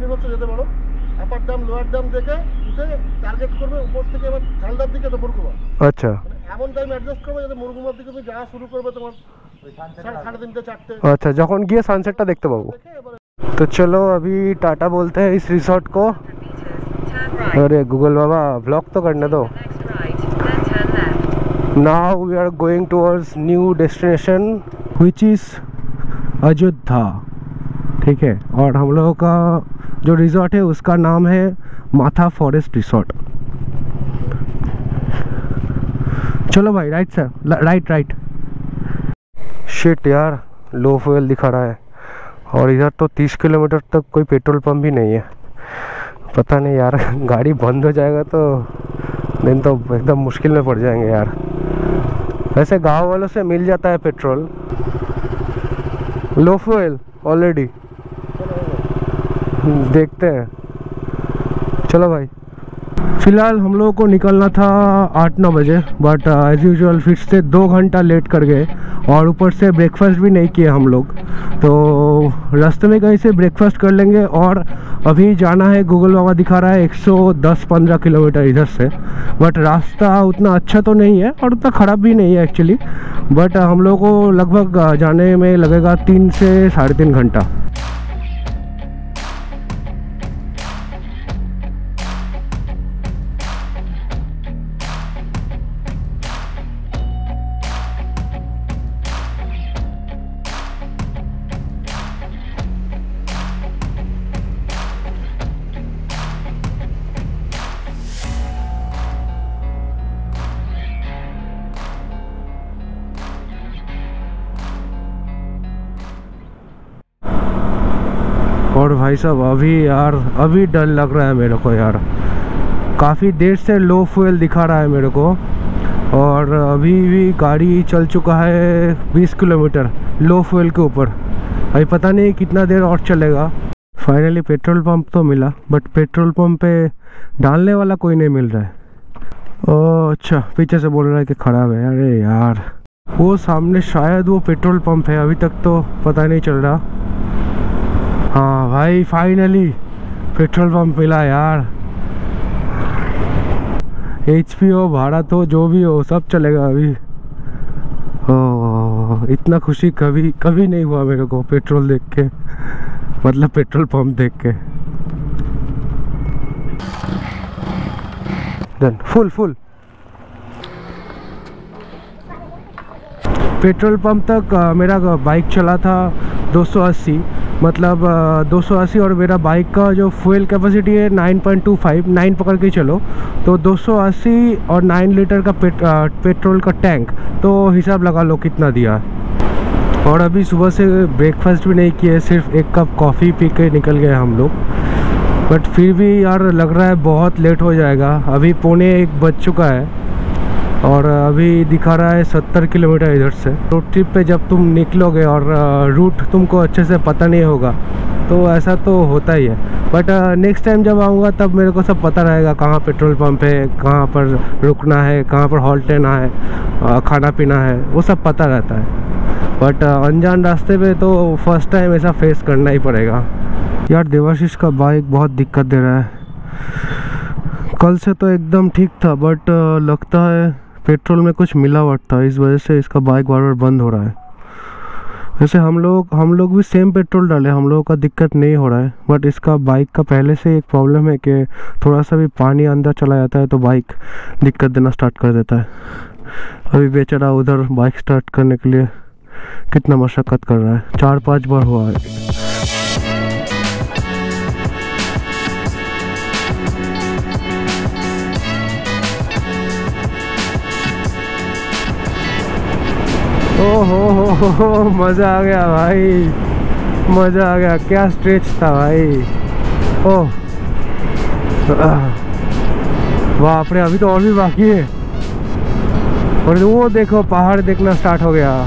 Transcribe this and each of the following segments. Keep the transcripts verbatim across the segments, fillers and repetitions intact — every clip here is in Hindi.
কন্টিনিউ হচ্ছে যেতে পারো। আপার ড্যাম লোয়ার ড্যাম দেখে উঠে টার্গেট করবে উপর থেকে এবার ঝালদার দিকে তো মুরগুমা। আচ্ছা, এমন টাইম অ্যাডজাস্ট করবে যাতে মুরগুমার দিকে তুমি যাওয়া শুরু করবে তোমার साढ़े तीन चारटे। अच्छा, जखन गए सनसेट देखते पाबो। तो चलो अभी टाटा बोलते हैं इस रिसोर्ट को। अरे गूगल बाबा ब्लॉग तो करने दो। Now we are going towards new destination which is Ayodhya. ठीक है, और हम लोगों का जो रिसोर्ट है उसका नाम है माथा फॉरेस्ट रिसोर्ट। चलो भाई, right sir, right right. Shit यार, लो फ्यूल दिखा रहा है और इधर तो तीस किलोमीटर तक कोई पेट्रोल पंप भी नहीं है। पता नहीं यार, गाड़ी बंद हो जाएगा तो दिन तो एकदम मुश्किल में पड़ जाएंगे यार। वैसे गांव वालों से मिल जाता है पेट्रोल। लो फ्यूल ऑलरेडी, देखते हैं। चलो भाई, फिलहाल हम लोगों को निकलना था आठ नौ बजे, बट एज यूजुअल फिर से दो घंटा लेट कर गए और ऊपर से ब्रेकफास्ट भी नहीं किए हम लोग। तो रास्ते में कहीं से ब्रेकफास्ट कर लेंगे। और अभी जाना है, गूगल बाबा दिखा रहा है एक सौ दस पंद्रह किलोमीटर इधर से, बट रास्ता उतना अच्छा तो नहीं है और उतना ख़राब भी नहीं है एक्चुअली। बट हम लोगों को लगभग जाने में लगेगा तीन से साढ़े तीन घंटा। और भाई साहब अभी यार अभी डर लग रहा है मेरे को यार, काफ़ी देर से लो फ्यूल दिखा रहा है मेरे को। और अभी भी गाड़ी चल चुका है बीस किलोमीटर लो फ्यूल के ऊपर। अभी पता नहीं कितना देर और चलेगा। फाइनली पेट्रोल पंप तो मिला, बट पेट्रोल पंप पे डालने वाला कोई नहीं मिल रहा है। ओह अच्छा, पीछे से बोल रहा है कि खराब है। अरे यार, वो सामने शायद वो पेट्रोल पंप है, अभी तक तो पता नहीं चल रहा। हाँ भाई, फाइनली पेट्रोल पंप मिला यार। एच पी हो, भाड़ा तो जो भी हो सब चलेगा अभी। ओह, इतना खुशी कभी कभी नहीं हुआ मेरे को पेट्रोल देख के, मतलब पेट्रोल पंप देख के। Done, full full. Petrol pump तक आ, मेरा बाइक चला था दो सौ अस्सी, मतलब दो सौ अस्सी, और मेरा बाइक का जो फ्यूल कैपेसिटी है nine point two five, nine पकड़ के चलो तो दो सौ अस्सी और नाइन लीटर का पेट, आ, पेट्रोल का टैंक, तो हिसाब लगा लो कितना दिया। और अभी सुबह से ब्रेकफास्ट भी नहीं किए, सिर्फ एक कप कॉफ़ी पी के निकल गए हम लोग। बट फिर भी यार लग रहा है बहुत लेट हो जाएगा। अभी पौने एक बज चुका है और अभी दिखा रहा है सत्तर किलोमीटर इधर से। रोड ट्रिप पे जब तुम निकलोगे और रूट तुमको अच्छे से पता नहीं होगा तो ऐसा तो होता ही है। बट नेक्स्ट टाइम जब आऊँगा तब मेरे को सब पता रहेगा, कहाँ पेट्रोल पंप है, कहाँ पर रुकना है, कहाँ पर हॉल्ट लेना है, खाना पीना है, वो सब पता रहता है। बट अनजान रास्ते पे तो फर्स्ट टाइम ऐसा फेस करना ही पड़ेगा। यार देवाशीष का बाइक बहुत दिक्कत दे रहा है। कल से तो एकदम ठीक था, बट लगता है पेट्रोल में कुछ मिलावट था, इस वजह से इसका बाइक बार बार बंद हो रहा है। वैसे हम लोग हम लोग भी सेम पेट्रोल डाले, हम लोगों का दिक्कत नहीं हो रहा है। बट इसका बाइक का पहले से एक प्रॉब्लम है कि थोड़ा सा भी पानी अंदर चला जाता है तो बाइक दिक्कत देना स्टार्ट कर देता है। अभी बेचारा उधर बाइक स्टार्ट करने के लिए कितना मशक्क़त कर रहा है, चार पाँच बार हुआ है। ओहो हो हो हो, मज़ा आ गया भाई, मज़ा आ गया। क्या स्ट्रेच था भाई। ओह बाप रे, अभी तो और भी बाकी है। और वो देखो पहाड़ देखना स्टार्ट हो गया।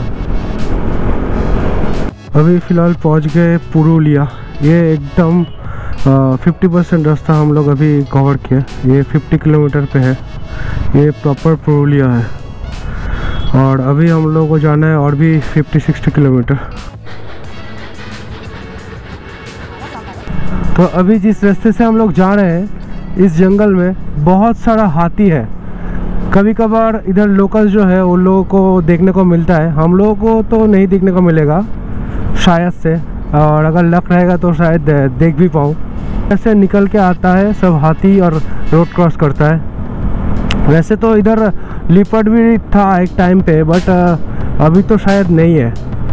अभी फ़िलहाल पहुंच गए पुरुलिया। ये एकदम फिफ्टी परसेंट रास्ता हम लोग अभी कवर किया। ये फिफ्टी किलोमीटर पे है, ये प्रॉपर पुरुलिया है। और अभी हम लोग को जाना है और भी फिफ्टी सिक्सटी किलोमीटर। तो अभी जिस रास्ते से हम लोग जा रहे हैं, इस जंगल में बहुत सारा हाथी है। कभी कभार इधर लोकल जो है उन लोगों को देखने को मिलता है, हम लोगों को तो नहीं देखने को मिलेगा शायद से, और अगर लक रहेगा तो शायद देख भी पाऊँ। ऐसे निकल के आता है सब हाथी और रोड क्रॉस करता है। वैसे तो इधर लिपर्ड भी था एक टाइम पे, बट अभी तो शायद नहीं है।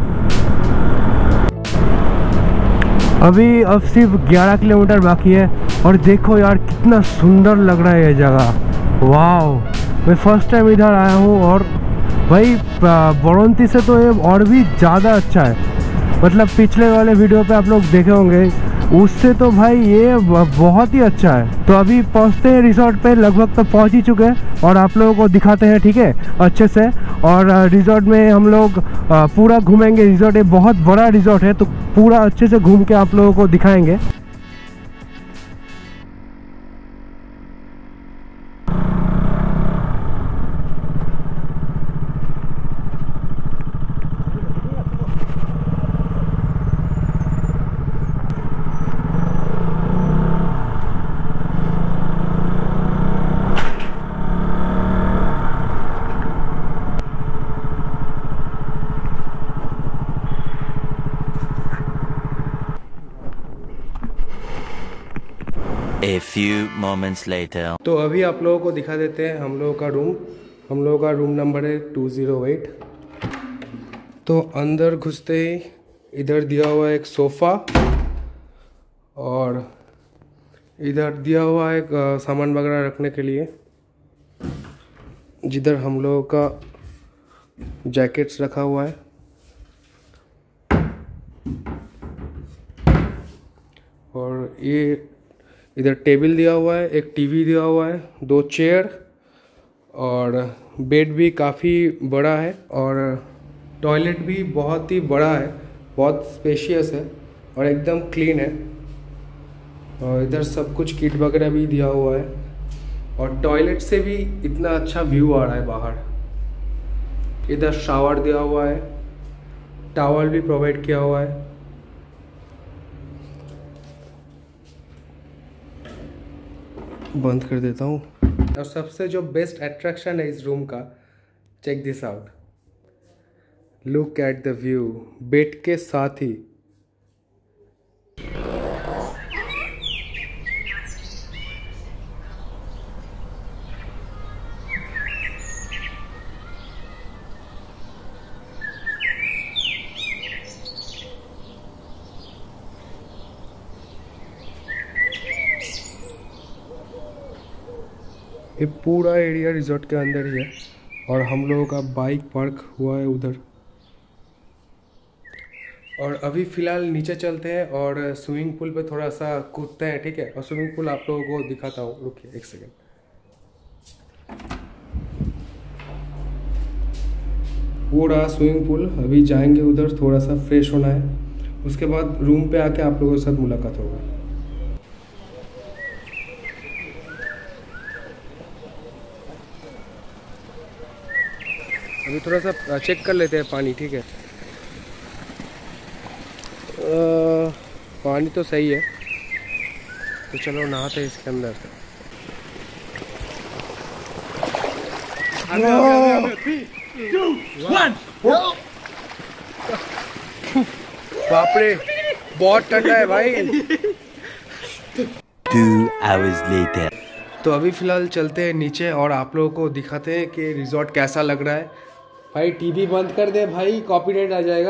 अभी अब सिर्फ ग्यारह किलोमीटर बाकी है और देखो यार कितना सुंदर लग रहा है ये जगह। वाओ, मैं फर्स्ट टाइम इधर आया हूँ और भाई बरौंती से तो ये और भी ज़्यादा अच्छा है। मतलब पिछले वाले वीडियो पे आप लोग देखे होंगे, उससे तो भाई ये बहुत ही अच्छा है। तो अभी पहुंचते हैं रिजॉर्ट पे, लगभग तो पहुंच ही चुके हैं और आप लोगों को दिखाते हैं, ठीक है, अच्छे से। और रिजॉर्ट में हम लोग पूरा घूमेंगे। रिजॉर्ट एक बहुत बड़ा रिजॉर्ट है, तो पूरा अच्छे से घूम के आप लोगों को दिखाएंगे। A few moments later. तो अभी आप लोगों को दिखा देते हैं हम लोगों का रूम। हम लोगों का रूम नंबर है टू ज़ीरो एट। तो अंदर घुसते ही इधर दिया हुआ है एक सोफ़ा और इधर दिया हुआ है एक सामान वगैरह रखने के लिए, जिधर हम लोगों का जैकेट्स रखा हुआ है। और ये इधर टेबल दिया हुआ है, एक टीवी दिया हुआ है, दो चेयर और बेड भी काफ़ी बड़ा है और टॉयलेट भी बहुत ही बड़ा है, बहुत स्पेशियस है और एकदम क्लीन है। और इधर सब कुछ किट वगैरह भी दिया हुआ है और टॉयलेट से भी इतना अच्छा व्यू आ रहा है बाहर। इधर शावर दिया हुआ है, टॉवल भी प्रोवाइड किया हुआ है। बंद कर देता हूँ। और सबसे जो बेस्ट अट्रैक्शन है इस रूम का, check this out, look at the view. Bed के साथ ही ये पूरा एरिया रिजॉर्ट के अंदर ही है और हम लोगों का बाइक पार्क हुआ है उधर। और अभी फ़िलहाल नीचे चलते हैं और स्विमिंग पूल पे थोड़ा सा कूदते हैं, ठीक है। और स्विमिंग पूल आप लोगों को दिखाता हूँ, रुकिए एक सेकेंड। वो रहा स्विमिंग पूल। अभी जाएंगे उधर, थोड़ा सा फ्रेश होना है, उसके बाद रूम पे आके आप लोगों के साथ मुलाकात होगा। अभी थोड़ा सा चेक कर लेते हैं पानी, ठीक है। आ, पानी तो सही है, तो चलो नहाते हैं इसके अंदर। बाप रे, बहुत ठंडा है भाई। Two hours later. तो अभी फ़िलहाल चलते हैं नीचे और आप लोगों को दिखाते हैं कि रिजॉर्ट कैसा लग रहा है। भाई टीवी बंद कर दे भाई, कॉपीराइट आ जाएगा।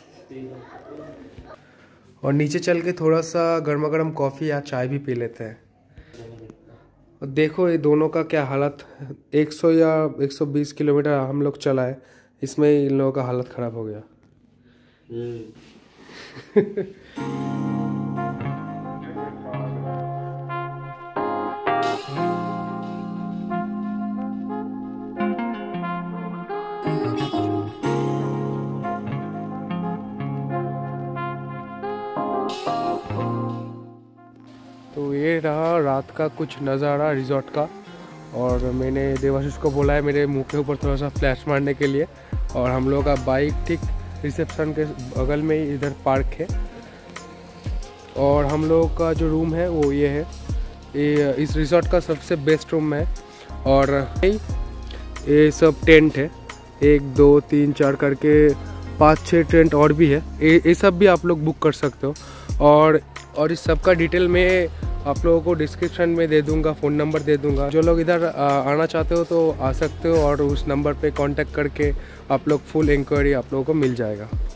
और नीचे चल के थोड़ा सा गर्मा गर्म कॉफ़ी या चाय भी पी लेते हैं। और देखो ये दोनों का क्या हालत, सौ या एक सौ बीस किलोमीटर हम लोग चला है, इसमें इन लोगों का हालत ख़राब हो गया। तो ये रहा रात का कुछ नज़ारा रिजॉर्ट का। और मैंने देवाशीष को बोला है मेरे मुंह के ऊपर थोड़ा सा फ्लैश मारने के लिए। और हम लोग का बाइक ठीक रिसेप्शन के बगल में ही इधर पार्क है। और हम लोग का जो रूम है वो ये है, ये इस रिसोर्ट का सबसे बेस्ट रूम है। और ये सब टेंट है, एक दो तीन चार करके पाँच छः टेंट और भी है, ये ये सब भी आप लोग बुक कर सकते हो। और और इस सब का डिटेल में आप लोगों को डिस्क्रिप्शन में दे दूंगा, फ़ोन नंबर दे दूंगा। जो लोग इधर आना चाहते हो तो आ सकते हो और उस नंबर पे कांटेक्ट करके आप लोग फुल इंक्वायरी आप लोगों को मिल जाएगा।